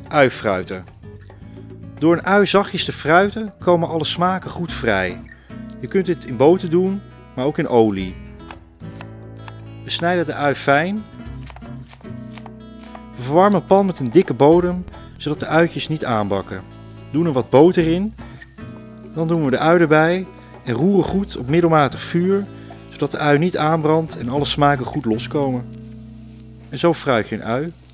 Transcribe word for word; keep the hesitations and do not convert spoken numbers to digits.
Uifruiten. Door een ui zachtjes te fruiten komen alle smaken goed vrij. Je kunt dit in boter doen, maar ook in olie. We snijden de ui fijn. We verwarmen een pan met een dikke bodem, zodat de uitjes niet aanbakken. Doen er wat boter in. Dan doen we de ui erbij en roeren goed op middelmatig vuur, zodat de ui niet aanbrandt en alle smaken goed loskomen. En zo fruit je een ui.